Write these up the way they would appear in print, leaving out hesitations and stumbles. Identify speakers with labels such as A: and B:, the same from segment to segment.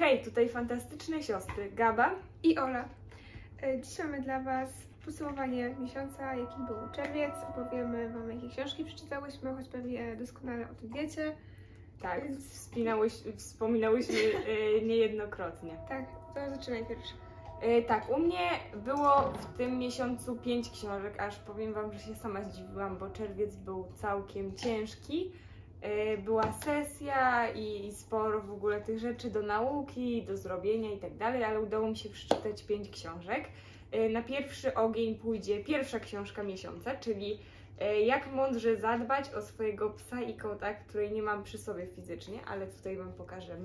A: Hej, tutaj fantastyczne siostry Gaba
B: i Ola. Dziś mamy dla Was podsumowanie miesiąca, jakim był czerwiec. Opowiemy Wam, jakie książki przeczytałyśmy, choć pewnie doskonale o tym wiecie.
A: Tak, wspominałyśmy niejednokrotnie.
B: Tak, to zaczynaj pierwszy.
A: Tak, u mnie było w tym miesiącu 5 książek, aż powiem Wam, że się sama zdziwiłam, bo czerwiec był całkiem ciężki. Była sesja i sporo w ogóle tych rzeczy do nauki, do zrobienia i tak dalej, ale udało mi się przeczytać 5 książek. Na pierwszy ogień pójdzie pierwsza książka miesiąca, czyli Jak mądrze zadbać o swojego psa i kota, której nie mam przy sobie fizycznie, ale tutaj Wam pokażemy.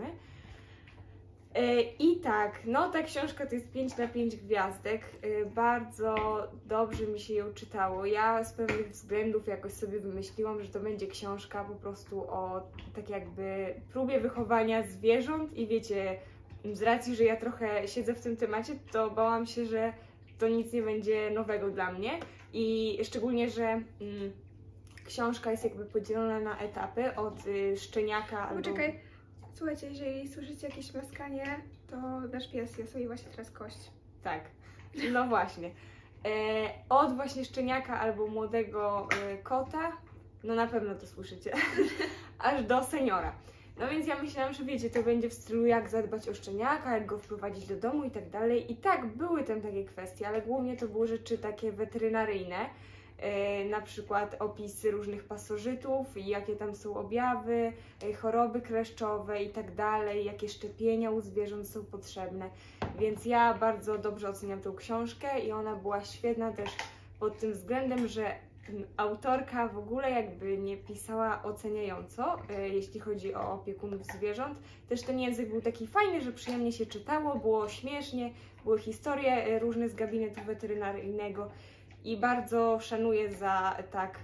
A: I tak, no ta książka to jest 5 na 5 gwiazdek, bardzo dobrze mi się ją czytało. Ja z pewnych względów jakoś sobie wymyśliłam, że to będzie książka po prostu o tak jakby próbie wychowania zwierząt i wiecie, z racji, że ja trochę siedzę w tym temacie, to bałam się, że to nic nie będzie nowego dla mnie i szczególnie, że książka jest jakby podzielona na etapy od szczeniaka albo...
B: Poczekaj. Słuchajcie, jeżeli słyszycie jakieś maskanie, to nasz pies je sobie właśnie teraz kość.
A: Tak, no właśnie. Od właśnie szczeniaka albo młodego kota, no na pewno to słyszycie, aż do seniora. No więc ja myślałam, że wiecie, to będzie w stylu jak zadbać o szczeniaka, jak go wprowadzić do domu i tak dalej. I tak, były tam takie kwestie, ale głównie to były rzeczy takie weterynaryjne. Na przykład opisy różnych pasożytów i jakie tam są objawy, choroby kleszczowe i tak dalej, jakie szczepienia u zwierząt są potrzebne. Więc ja bardzo dobrze oceniam tę książkę i ona była świetna też pod tym względem, że autorka w ogóle jakby nie pisała oceniająco, jeśli chodzi o opiekunów zwierząt. Też ten język był taki fajny, że przyjemnie się czytało, było śmiesznie, były historie różne z gabinetu weterynaryjnego. I bardzo szanuję za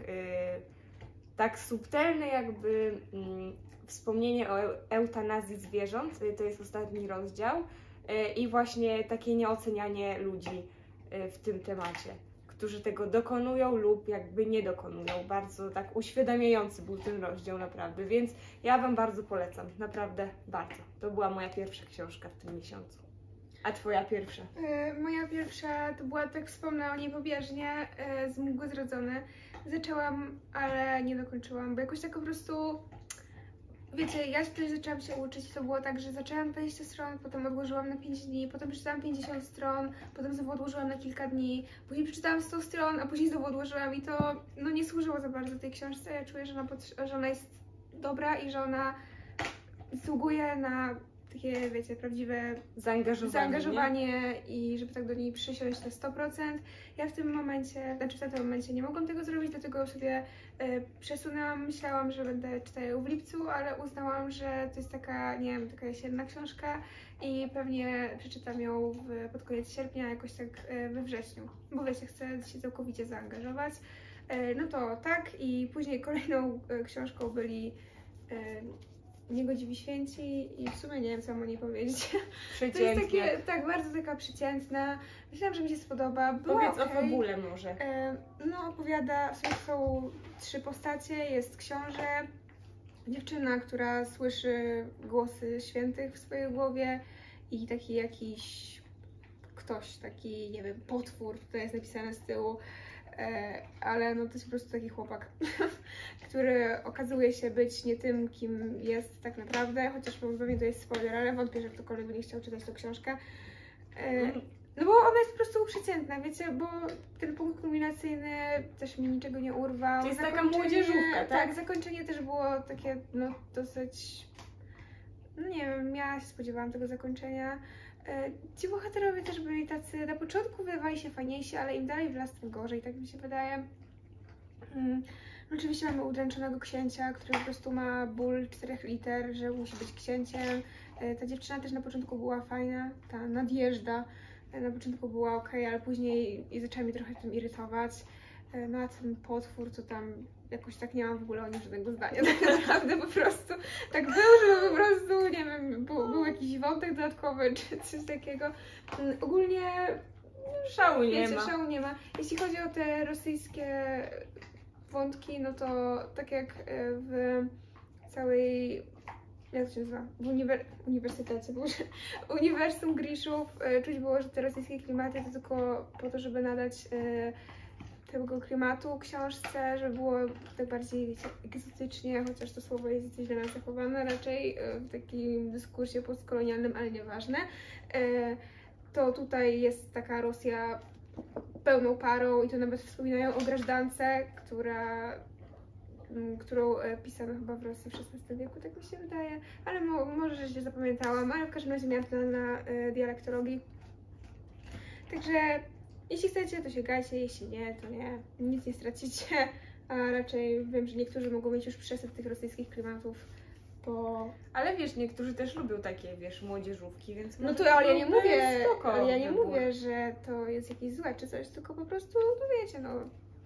A: tak subtelne jakby wspomnienie o eutanazji zwierząt, to jest ostatni rozdział, i właśnie takie nieocenianie ludzi w tym temacie, którzy tego dokonują lub jakby nie dokonują. Bardzo tak uświadamiający był ten rozdział naprawdę, więc ja Wam bardzo polecam, naprawdę bardzo. To była moja pierwsza książka w tym miesiącu. A Twoja pierwsza?
B: Moja pierwsza to była, tak wspomnę o niej pobieżnie, z Mgły Zrodzone. Zaczęłam, ale nie dokończyłam, bo jakoś tak po prostu, wiecie, ja też zaczęłam się uczyć i to było tak, że zaczęłam 20 stron, potem odłożyłam na 5 dni, potem przeczytałam 50 stron, potem znowu odłożyłam na kilka dni, później przeczytałam 100 stron, a później znowu odłożyłam i to no, nie służyło za bardzo tej książce. Ja czuję, że ona jest dobra i że ona zasługuje na takie, wiecie, prawdziwe zaangażowanie i żeby tak do niej przysiąść na 100%. Ja w tym momencie nie mogłam tego zrobić, dlatego sobie przesunęłam, myślałam, że będę czytać ją w lipcu, ale uznałam, że to jest taka, nie wiem, taka jesienna książka i pewnie przeczytam ją pod koniec sierpnia, jakoś tak we wrześniu, bo wiecie, chcę się całkowicie zaangażować. No to tak, i później kolejną książką byli Niegodziwi Święci i w sumie nie wiem, co mam o niej powiedzieć. To jest takie, tak, bardzo taka przeciętna. Myślałam, że mi się spodoba.
A: Powiedz o fabule może.
B: No, opowiada, są 3 postacie, jest książę, dziewczyna, która słyszy głosy świętych w swojej głowie i taki jakiś ktoś, taki, nie wiem, potwór, tutaj jest napisane z tyłu. Ale no to jest po prostu taki chłopak, który okazuje się być nie tym, kim jest tak naprawdę, chociaż pewnie to jest spoiler, ale wątpię, że ktokolwiek by nie chciał czytać tę książkę. No bo ona jest po prostu przeciętna, wiecie, bo ten punkt kulminacyjny też mi niczego nie urwał.
A: To jest taka młodzieżówka, tak?
B: Tak, zakończenie też było takie, no dosyć, no nie wiem, ja się spodziewałam tego zakończenia. Ci bohaterowie też byli tacy, na początku wydawali się fajniejsi, ale im dalej w las, tym gorzej, tak mi się wydaje. Oczywiście mamy udręczonego księcia, który po prostu ma ból 4 liter, że musi być księciem. Ta dziewczyna też na początku była fajna, ta Nadjeżda. Na początku była ok, ale później zaczęła mi trochę tym irytować. No a ten potwór, to tam jakoś tak nie mam w ogóle o nim żadnego zdania, tak naprawdę po prostu tak był, że po prostu, nie wiem, był jakiś wątek dodatkowy czy coś takiego. Ogólnie
A: szału nie ma.
B: Jeśli chodzi o te rosyjskie wątki, no to tak jak w całej jak to się nazywa, uniwersytecie, boże, Uniwersum Griszów, czuć było, że te rosyjskie klimaty to tylko po to, żeby nadać tego klimatu książce, żeby było tak bardziej, wiecie, egzotycznie, chociaż to słowo jest źle nas zachowane, raczej w takim dyskursie postkolonialnym, ale nieważne. To tutaj jest taka Rosja pełną parą i to nawet wspominają o grażdance, którą pisano chyba w Rosji w XVI wieku, tak mi się wydaje, ale może, że się zapamiętałam, ale w każdym razie miałam to na dialektologii. Także jeśli chcecie, to sięgajcie, jeśli nie, to nie, nic nie stracicie, a raczej wiem, że niektórzy mogą mieć już przesyt tych rosyjskich klimatów, bo...
A: Ale wiesz, niektórzy też lubią takie, wiesz, młodzieżówki, więc
B: No to, ale ja nie mówię,
A: spoko,
B: ale ja nie mówię, że to jest jakieś złe czy coś, tylko po prostu, no wiecie, no...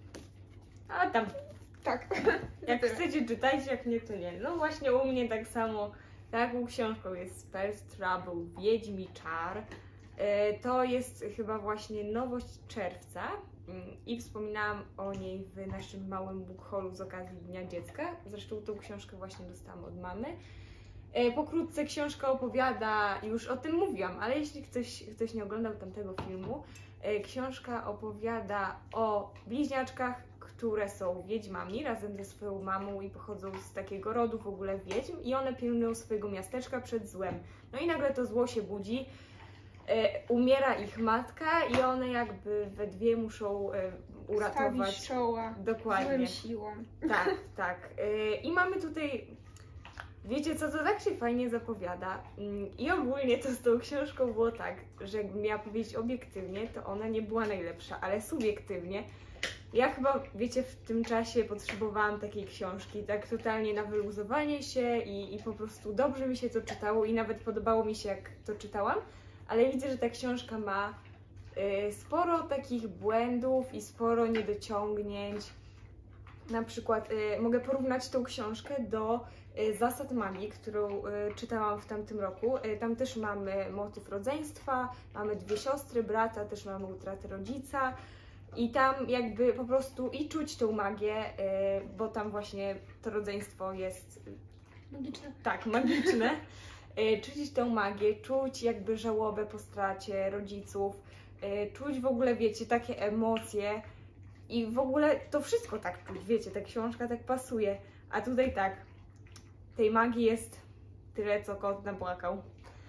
A: A tam,
B: Tak.
A: jak chcecie, czytajcie, jak nie, to nie. No właśnie u mnie tak samo, taką książką jest Spells Trouble, Wiedźmi Czar. To jest chyba właśnie nowość czerwca i wspominałam o niej w naszym małym book haulu z okazji Dnia Dziecka. Zresztą tą książkę właśnie dostałam od mamy. Pokrótce książka opowiada, już o tym mówiłam, ale jeśli ktoś nie oglądał tamtego filmu, książka opowiada o bliźniaczkach, które są wiedźmami razem ze swoją mamą i pochodzą z takiego rodu w ogóle wiedźm i one pilnują swojego miasteczka przed złem. No i nagle to zło się budzi, umiera ich matka i one jakby we dwie muszą uratować.
B: Stawić czoła.
A: Dokładnie.
B: Złym siłą.
A: Tak, tak. I mamy tutaj, wiecie co, to tak się fajnie zapowiada. I ogólnie to z tą książką było tak, że jakbym miała powiedzieć obiektywnie, to ona nie była najlepsza, ale subiektywnie ja chyba, wiecie, w tym czasie potrzebowałam takiej książki, tak totalnie na wyluzowanie się i po prostu dobrze mi się to czytało i nawet podobało mi się, jak to czytałam, ale widzę, że ta książka ma sporo takich błędów i sporo niedociągnięć. Na przykład mogę porównać tą książkę do Zasad magii, którą czytałam w tamtym roku. Tam też mamy motyw rodzeństwa, mamy dwie siostry, brata, też mamy utratę rodzica. I tam jakby po prostu i czuć tą magię, bo tam właśnie to rodzeństwo jest
B: Magiczne.
A: tak, magiczne. Czuć tą magię, czuć jakby żałobę po stracie rodziców, czuć w ogóle, wiecie, takie emocje i w ogóle to wszystko tak czuć, wiecie, ta książka tak pasuje, a tutaj tak, tej magii jest tyle, co kot napłakał.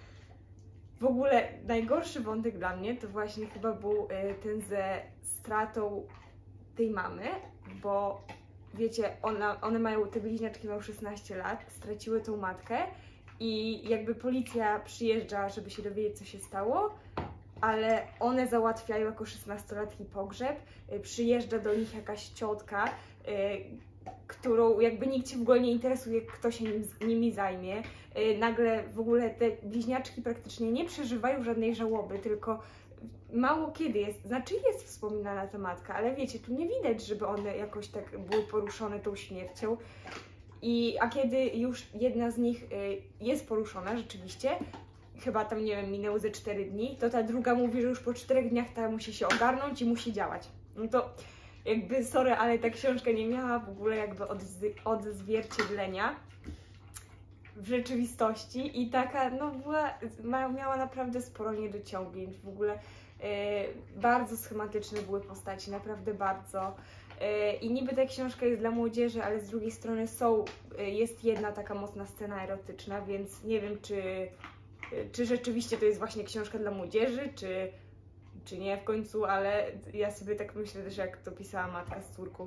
A: W ogóle najgorszy wątek dla mnie to właśnie chyba był ten ze stratą tej mamy, bo wiecie, one mają, te bliźniaczki mają 16 lat, straciły tą matkę i jakby policja przyjeżdża, żeby się dowiedzieć, co się stało, ale one załatwiają jako 16-latki pogrzeb, przyjeżdża do nich jakaś ciotka, którą jakby nikt się w ogóle nie interesuje, kto się nimi zajmie. Nagle w ogóle te bliźniaczki praktycznie nie przeżywają żadnej żałoby, tylko mało kiedy jest, znaczy jest wspominana ta matka, ale wiecie, tu nie widać, żeby one jakoś tak były poruszone tą śmiercią. A kiedy już jedna z nich jest poruszona rzeczywiście, chyba tam, nie wiem, minęły ze 4 dni, to ta druga mówi, że już po 4 dniach ta musi się ogarnąć i musi działać. No to jakby, sorry, ale ta książka nie miała w ogóle jakby odzwierciedlenia w rzeczywistości i taka, no miała naprawdę sporo niedociągnięć, w ogóle bardzo schematyczne były postaci, naprawdę bardzo. I niby ta książka jest dla młodzieży, ale z drugiej strony jest jedna taka mocna scena erotyczna, więc nie wiem, czy rzeczywiście to jest właśnie książka dla młodzieży, czy nie w końcu, ale ja sobie tak myślę, że jak to pisała matka z córką,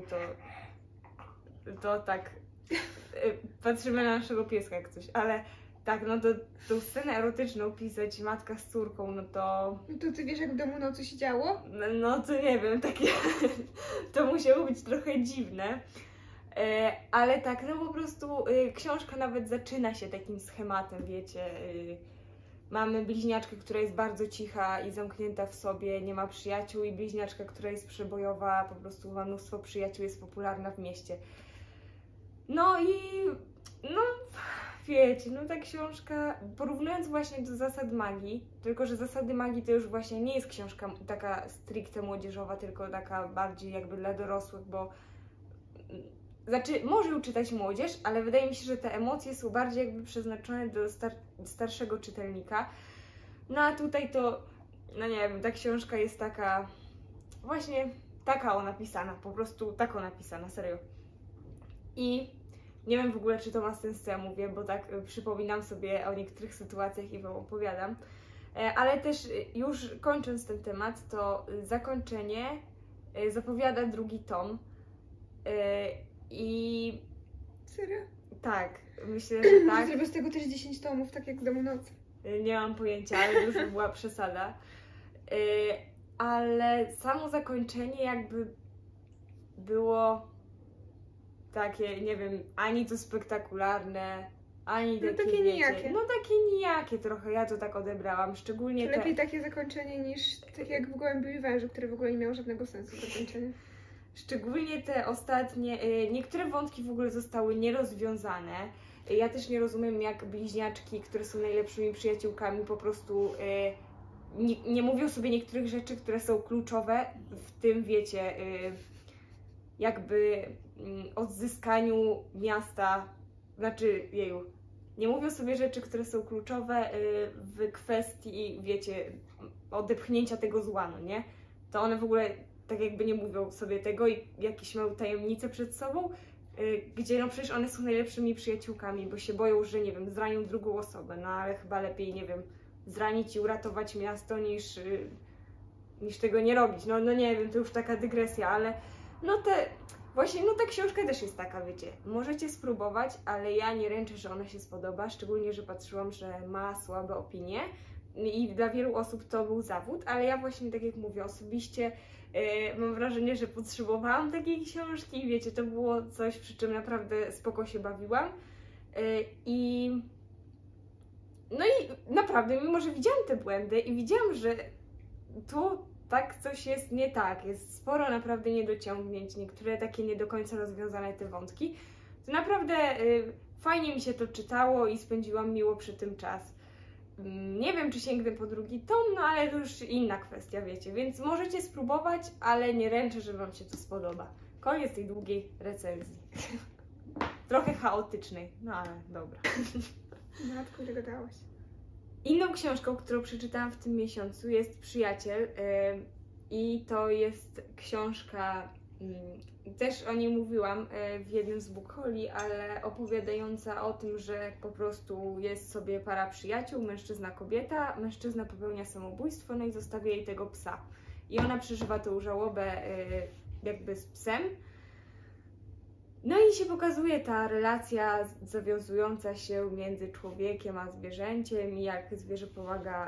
A: to tak patrzymy na naszego pieska jak coś, ale tak, no to tą scenę erotyczną pisać matka z córką, no to...
B: No to ty wiesz, jak w domu nocy się działo?
A: No to nie wiem, takie to musiało być trochę dziwne, ale tak, no po prostu książka nawet zaczyna się takim schematem, wiecie, mamy bliźniaczkę, która jest bardzo cicha i zamknięta w sobie, nie ma przyjaciół i bliźniaczka, która jest przebojowa, po prostu ma mnóstwo przyjaciół, jest popularna w mieście. No i no wiecie, no ta książka, porównując właśnie do Zasad magii, tylko że Zasady magii to już właśnie nie jest książka taka stricte młodzieżowa, tylko taka bardziej jakby dla dorosłych, bo znaczy może ją czytać młodzież, ale wydaje mi się, że te emocje są bardziej jakby przeznaczone do starszego czytelnika. No a tutaj to, no nie wiem, ta książka jest taka, właśnie taka ona pisana, po prostu tak ona pisana, serio. I nie wiem w ogóle, czy to ma sens, co ja mówię, bo tak przypominam sobie o niektórych sytuacjach i wam opowiadam. Ale też już kończąc ten temat, to zakończenie zapowiada drugi tom. I
B: Serio?
A: tak, myślę, że tak.
B: Zrobię z tego też 10 tomów, tak jak Domu Nocy.
A: Nie mam pojęcia, ale już by była przesada. Ale samo zakończenie jakby było takie, nie wiem, ani to spektakularne, ani
B: No
A: takie,
B: takie
A: wiecie,
B: nijakie.
A: no takie nijakie trochę, ja to tak odebrałam, szczególnie
B: To lepiej takie zakończenie niż tak jak w Gołębiu i Wężu, które w ogóle nie miało żadnego sensu zakończenia.
A: Szczególnie te ostatnie, niektóre wątki w ogóle zostały nierozwiązane. Ja też nie rozumiem, jak bliźniaczki, które są najlepszymi przyjaciółkami, po prostu nie mówią sobie niektórych rzeczy, które są kluczowe w tym, wiecie, jakby odzyskaniu miasta, znaczy nie mówią sobie rzeczy, które są kluczowe w kwestii, wiecie, odepchnięcia tego zła, no nie? To one w ogóle tak jakby nie mówią sobie tego i jakieś mają tajemnice przed sobą, gdzie no przecież one są najlepszymi przyjaciółkami, bo się boją, że nie wiem, zranią drugą osobę, no ale chyba lepiej, nie wiem, zranić i uratować miasto niż tego nie robić. No nie wiem, to już taka dygresja, ale właśnie ta książka też jest taka, wiecie, możecie spróbować, ale ja nie ręczę, że ona się spodoba, szczególnie, że patrzyłam, że ma słabe opinie i dla wielu osób to był zawód, ale ja właśnie, tak jak mówię, osobiście mam wrażenie, że potrzebowałam takiej książki i wiecie, to było coś, przy czym naprawdę spoko się bawiłam. No i naprawdę, mimo że widziałam te błędy i widziałam, że tu tak coś jest nie tak, jest sporo naprawdę niedociągnięć, niektóre takie nie do końca rozwiązane te wątki, to naprawdę fajnie mi się to czytało i spędziłam miło przy tym czas. Nie wiem, czy sięgnę po drugi tom, no ale to już inna kwestia, wiecie, więc możecie spróbować, ale nie ręczę, że wam się to spodoba. Koniec tej długiej recenzji. Trochę chaotycznej, no ale dobra.
B: Matko, ile gadałaś.
A: Inną książką, którą przeczytałam w tym miesiącu jest Przyjaciel i to jest książka, też o niej mówiłam w jednym z Bookholi, ale opowiadająca o tym, że po prostu jest sobie para przyjaciół, mężczyzna, kobieta, mężczyzna popełnia samobójstwo, no i zostawia jej tego psa. I ona przeżywa tą żałobę jakby z psem. No i się pokazuje ta relacja zawiązująca się między człowiekiem a zwierzęciem i jak zwierzę pomaga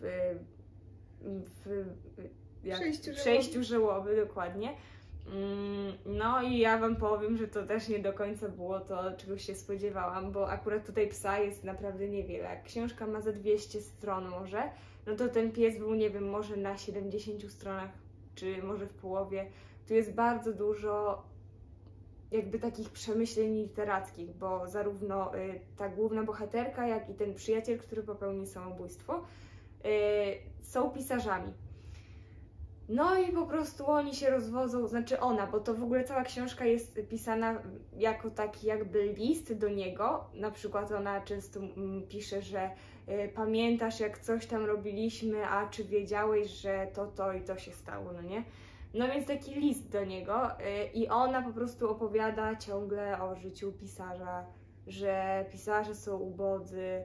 A: w przejściu żałoby, dokładnie. No i ja wam powiem, że to też nie do końca było to, czego się spodziewałam, bo akurat tutaj psa jest naprawdę niewiele. Jak książka ma ze 200 stron może, no to ten pies był, nie wiem, może na 70 stronach, czy może w połowie. Tu jest bardzo dużo jakby takich przemyśleń literackich, bo zarówno ta główna bohaterka, jak i ten przyjaciel, który popełnił samobójstwo, są pisarzami. No i po prostu oni się rozwodzą, znaczy ona, bo to w ogóle cała książka jest pisana jako taki jakby list do niego. Na przykład ona często pisze, że pamiętasz, jak coś tam robiliśmy, a czy wiedziałeś, że to i to się stało, no nie? No więc taki list do niego i ona po prostu opowiada ciągle o życiu pisarza, że pisarze są ubodzy,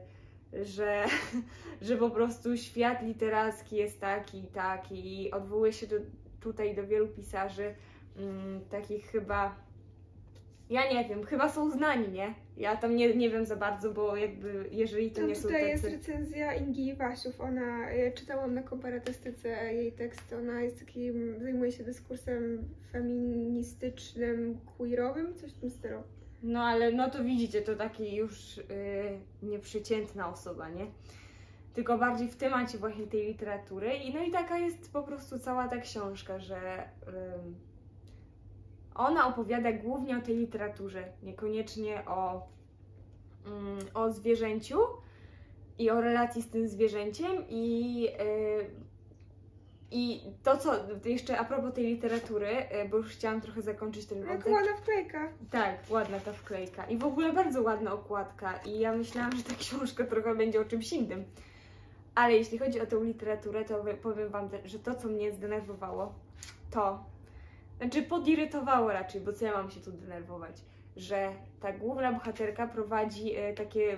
A: że po prostu świat literacki jest taki i odwołuje się tutaj do wielu pisarzy, takich chyba, ja nie wiem, chyba są znani, nie? Ja tam nie wiem za bardzo, bo jakby jeżeli to nie są tacy...
B: Tutaj jest recenzja Ingi Wasiów, ja czytałam na komparatystyce jej tekst, ona jest takim, zajmuje się dyskursem feministycznym, queerowym, coś w tym stylu.
A: No ale no to widzicie, to taki już nieprzeciętna osoba, nie? Tylko bardziej w temacie właśnie tej literatury no i taka jest po prostu cała ta książka, że ona opowiada głównie o tej literaturze, niekoniecznie o zwierzęciu i o relacji z tym zwierzęciem i I to, co jeszcze a propos tej literatury, bo już chciałam trochę zakończyć ten
B: Jak
A: wątek.
B: ładna wklejka.
A: Tak, ładna ta wklejka. I w ogóle bardzo ładna okładka. I ja myślałam, że ta książka trochę będzie o czymś innym. Ale jeśli chodzi o tę literaturę, to powiem Wam, że to, co mnie zdenerwowało, znaczy podirytowało raczej, bo co ja mam się tu denerwować, że ta główna bohaterka prowadzi takie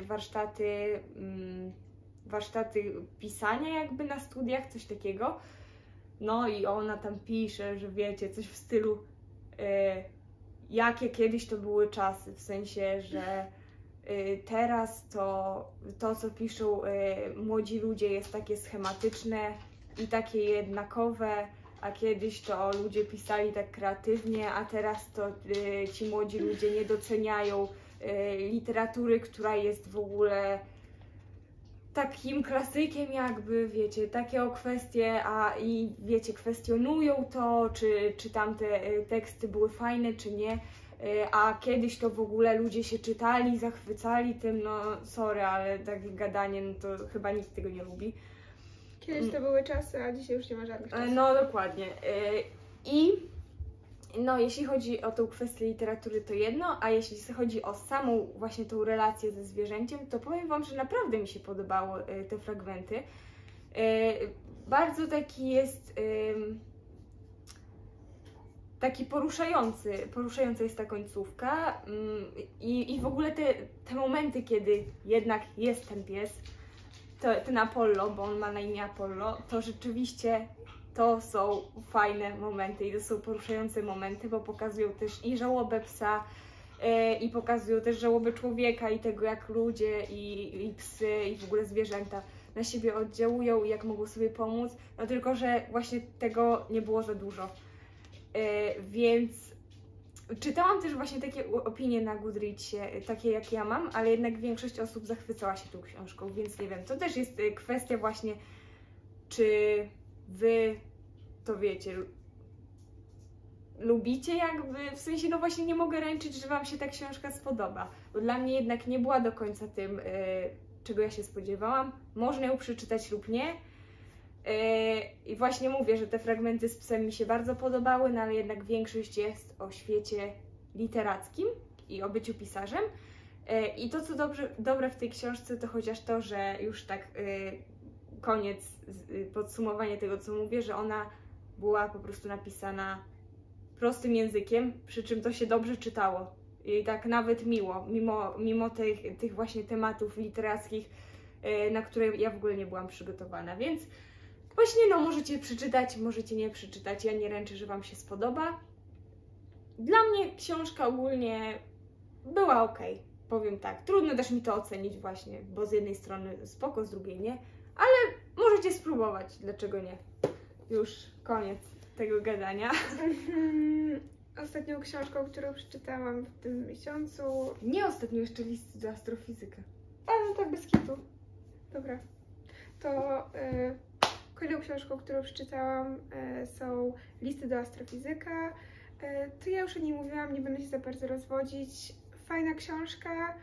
A: warsztaty pisania jakby na studiach, coś takiego. No i ona tam pisze, że wiecie, coś w stylu jakie kiedyś to były czasy, w sensie, że teraz to, co piszą młodzi ludzie jest takie schematyczne i takie jednakowe, a kiedyś to ludzie pisali tak kreatywnie, a teraz to ci młodzi ludzie nie doceniają literatury, która jest w ogóle takim klasykiem jakby, wiecie, takie o kwestie, i wiecie, kwestionują to, czy tamte teksty były fajne, czy nie, a kiedyś to w ogóle ludzie się czytali, zachwycali tym, no sorry, ale takie gadanie, no to chyba nikt tego nie lubi.
B: Kiedyś to były czasy, a dzisiaj już nie ma żadnych czasów.
A: No dokładnie. I no, jeśli chodzi o tą kwestię literatury, to jedno, a jeśli chodzi o samą właśnie tą relację ze zwierzęciem, to powiem Wam, że naprawdę mi się podobały te fragmenty. Bardzo taki jest taki poruszająca jest ta końcówka i w ogóle te momenty, kiedy jednak jest ten pies, ten Apollo, bo on ma na imię Apollo, to rzeczywiście to są fajne momenty i to są poruszające momenty, bo pokazują też i żałobę psa, i pokazują też żałobę człowieka i tego, jak ludzie i psy i w ogóle zwierzęta na siebie oddziałują i jak mogą sobie pomóc, no tylko, że właśnie tego nie było za dużo. Więc czytałam też właśnie takie opinie na Goodreadsie, takie jak ja mam, ale jednak większość osób zachwycała się tą książką, więc nie wiem, to też jest kwestia właśnie, czy Wy to wiecie, lubicie jakby, w sensie no właśnie nie mogę ręczyć, że Wam się ta książka spodoba, bo dla mnie jednak nie była do końca tym, czego ja się spodziewałam. Można ją przeczytać lub nie. I właśnie mówię, że te fragmenty z psem mi się bardzo podobały, no ale jednak większość jest o świecie literackim i o byciu pisarzem. I to, co dobre w tej książce, to chociaż to, że już tak koniec, podsumowanie tego, co mówię, że ona była po prostu napisana prostym językiem, przy czym to się dobrze czytało. I tak nawet miło, mimo tych właśnie tematów literackich, na które ja w ogóle nie byłam przygotowana, więc właśnie no możecie przeczytać, możecie nie przeczytać, ja nie ręczę, że Wam się spodoba. Dla mnie książka ogólnie była ok, powiem tak. Trudno też mi to ocenić właśnie, bo z jednej strony spoko, z drugiej nie, ale możecie spróbować, dlaczego nie. Już koniec tego gadania.
B: Ostatnią książką, którą przeczytałam w tym miesiącu...
A: Nie ostatnio, jeszcze Listy do astrofizyka.
B: A, no tak, bez kitu. Dobra. To kolejną książką, którą przeczytałam, są Listy do astrofizyka. To ja już o niej mówiłam, nie będę się za bardzo rozwodzić. Fajna książka,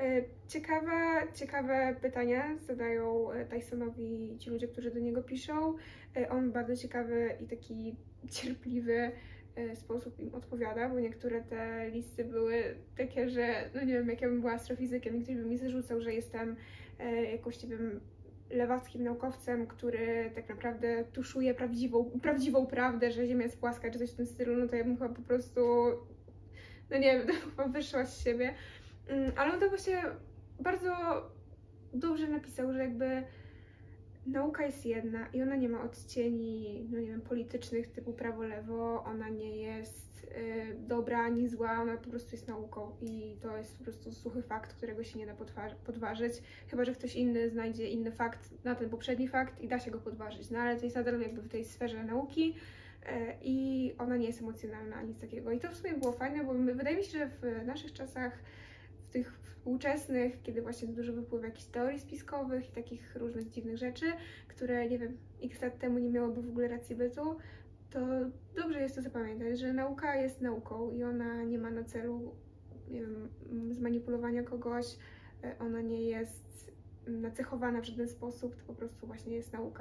B: ciekawe pytania zadają Tysonowi ci ludzie, którzy do niego piszą. On bardzo ciekawy i taki cierpliwy sposób im odpowiada, bo niektóre te listy były takie, że no nie wiem, jak ja bym była astrofizykiem i ktoś by mi zarzucał, że jestem jakąś, nie wiem, lewackim naukowcem, który tak naprawdę tuszuje prawdziwą prawdę, że Ziemia jest płaska, czy coś w tym stylu, no to ja bym chyba po prostu, no nie wiem, chyba wyszła z siebie. Ale on to właśnie bardzo dobrze napisał, że jakby nauka jest jedna i ona nie ma odcieni, no nie wiem, politycznych typu prawo-lewo, ona nie jest dobra ani zła, ona po prostu jest nauką i to jest po prostu suchy fakt, którego się nie da podważyć, chyba że ktoś inny znajdzie inny fakt na ten poprzedni fakt i da się go podważyć, no ale to jest nadal jakby w tej sferze nauki i ona nie jest emocjonalna ani nic takiego i to w sumie było fajne, bo wydaje mi się, że w naszych czasach, w tych współczesnych, kiedy właśnie dużo wypływa jakichś teorii spiskowych i takich różnych dziwnych rzeczy, które, nie wiem, x lat temu nie miałoby w ogóle racji bytu, to dobrze jest to zapamiętać, że nauka jest nauką i ona nie ma na celu, nie wiem, zmanipulowania kogoś, ona nie jest nacechowana w żaden sposób, to po prostu właśnie jest nauka.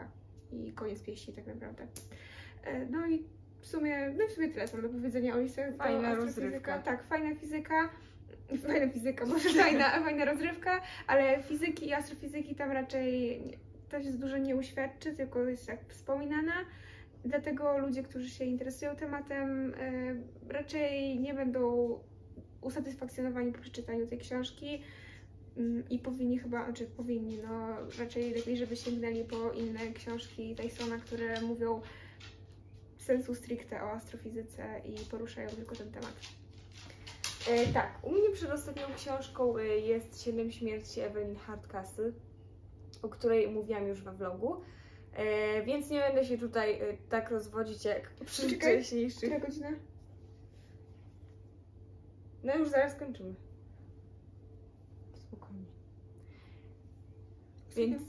B: i koniec pieści tak naprawdę. No i w sumie tyle co mam do powiedzenia o listach.
A: Fajna rozrywka.
B: Tak, fajna fizyka, może fajna rozrywka, ale fizyki i astrofizyki tam raczej to się dużo nie uświadczy, tylko jest jak wspominana. Dlatego ludzie, którzy się interesują tematem, raczej nie będą usatysfakcjonowani po przeczytaniu tej książki i powinni, no raczej lepiej, żeby sięgnęli po inne książki Tysona, które mówią sensu stricte o astrofizyce i poruszają tylko ten temat.
A: Tak, u mnie przedostatnią książką jest 7 śmierci Evelyn Hardcastle, o której mówiłam już we vlogu, więc nie będę się tutaj tak rozwodzić jak przy wcześniejszych.
B: Która godzina?
A: No już zaraz kończymy. Spokojnie. Więc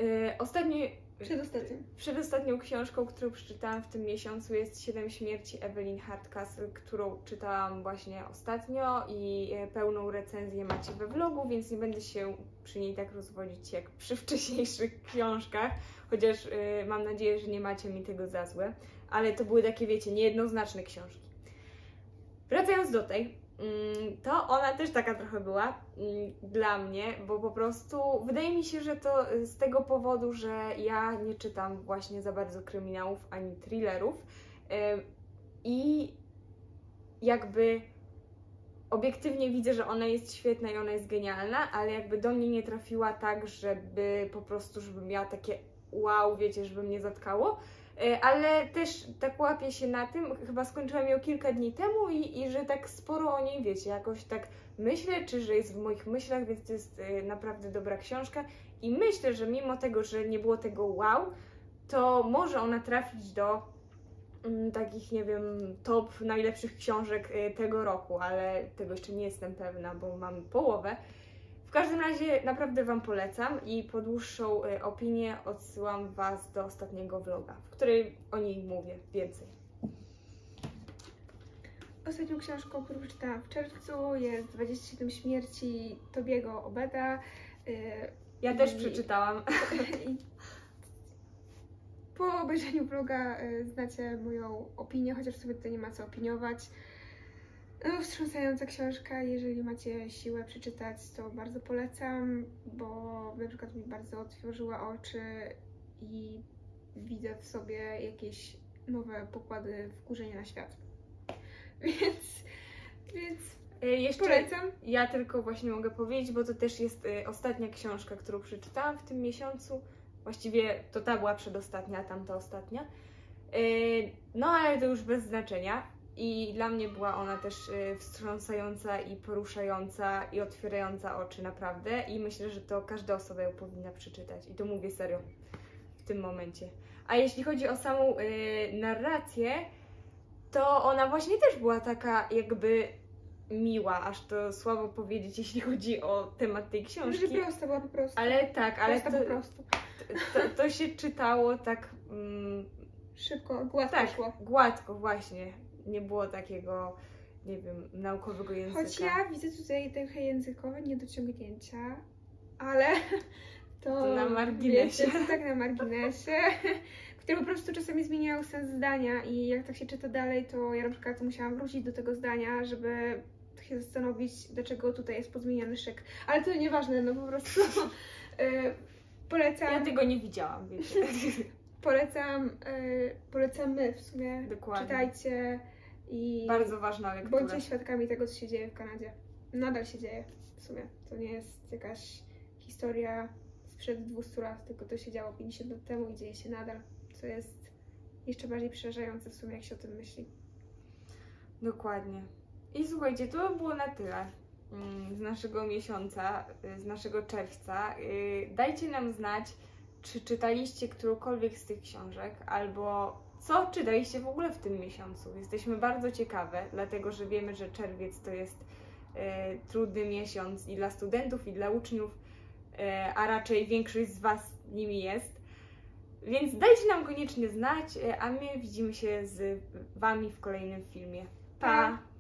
A: przedostatnią książką, którą przeczytałam w tym miesiącu jest 7 śmierci Evelyn Hardcastle, którą czytałam właśnie ostatnio i pełną recenzję macie we vlogu, więc nie będę się przy niej tak rozwodzić jak przy wcześniejszych książkach, chociaż mam nadzieję, że nie macie mi tego za złe, ale to były takie, wiecie, niejednoznaczne książki. Wracając do tej, to ona też taka trochę była dla mnie, bo po prostu wydaje mi się, że to z tego powodu, że ja nie czytam właśnie za bardzo kryminałów ani thrillerów i jakby obiektywnie widzę, że ona jest świetna i ona jest genialna, ale jakby do mnie nie trafiła tak, żeby po prostu, żebym miała takie wow, wiecie, żeby mnie zatkało. Ale też tak łapię się na tym, chyba skończyłam ją kilka dni temu i że tak sporo o niej wiecie, jakoś tak myślę, czy że jest w moich myślach, więc to jest naprawdę dobra książka i myślę, że mimo tego, że nie było tego wow, to może ona trafić do takich, nie wiem, top najlepszych książek tego roku, ale tego jeszcze nie jestem pewna, bo mam połowę. W każdym razie naprawdę Wam polecam i po dłuższą opinię odsyłam Was do ostatniego vloga, w której o niej mówię więcej.
B: Ostatnią książką, którą przeczytałam w czerwcu jest 27 śmierci Tobiego Obeda.
A: Ja też przeczytałam.
B: Po obejrzeniu vloga znacie moją opinię, chociaż sobie tutaj nie ma co opiniować. No, wstrząsająca książka, jeżeli macie siłę przeczytać, to bardzo polecam, bo na przykład mi bardzo otworzyła oczy i widzę w sobie jakieś nowe pokłady wkurzenia na świat. Więc jeszcze polecam.
A: Ja tylko właśnie mogę powiedzieć, bo to też jest ostatnia książka, którą przeczytałam w tym miesiącu. Właściwie to ta była przedostatnia, a tamta ostatnia. No ale to już bez znaczenia. I dla mnie była ona też wstrząsająca i poruszająca i otwierająca oczy naprawdę i myślę, że to każda osoba ją powinna przeczytać i to mówię serio w tym momencie. A jeśli chodzi o samą narrację, to ona właśnie też była taka jakby miła, aż to słabo powiedzieć, jeśli chodzi o temat tej książki.
B: Prosta była po prostu.
A: Ale tak, ale to się czytało tak
B: szybko, gładko
A: tak,
B: szło.
A: Gładko właśnie. Nie było takiego, nie wiem, naukowego języka.
B: Choć ja widzę tutaj trochę językowe niedociągnięcia, ale to
A: na marginesie.
B: Wiecie, tak na marginesie, które po prostu czasami zmieniają sens zdania i jak tak się czyta dalej, to ja na przykład musiałam wrócić do tego zdania, żeby się zastanowić, dlaczego tutaj jest pozmieniany szyk. Ale to nieważne, no po prostu polecam.
A: Ja tego nie widziałam, wiecie.
B: Polecamy w sumie.
A: Dokładnie.
B: Czytajcie i
A: bardzo ważna lektura.
B: Bądźcie świadkami tego, co się dzieje w Kanadzie. Nadal się dzieje w sumie. To nie jest jakaś historia sprzed 200 lat, tylko to się działo 50 lat temu i dzieje się nadal, co jest jeszcze bardziej przerażające w sumie, jak się o tym myśli.
A: Dokładnie. I słuchajcie, to było na tyle z naszego miesiąca, z naszego czerwca. Dajcie nam znać, czy czytaliście którąkolwiek z tych książek, albo co czytaliście w ogóle w tym miesiącu. Jesteśmy bardzo ciekawe, dlatego że wiemy, że czerwiec to jest trudny miesiąc i dla studentów, i dla uczniów, a raczej większość z Was nimi jest. Więc dajcie nam koniecznie znać, a my widzimy się z Wami w kolejnym filmie. Pa!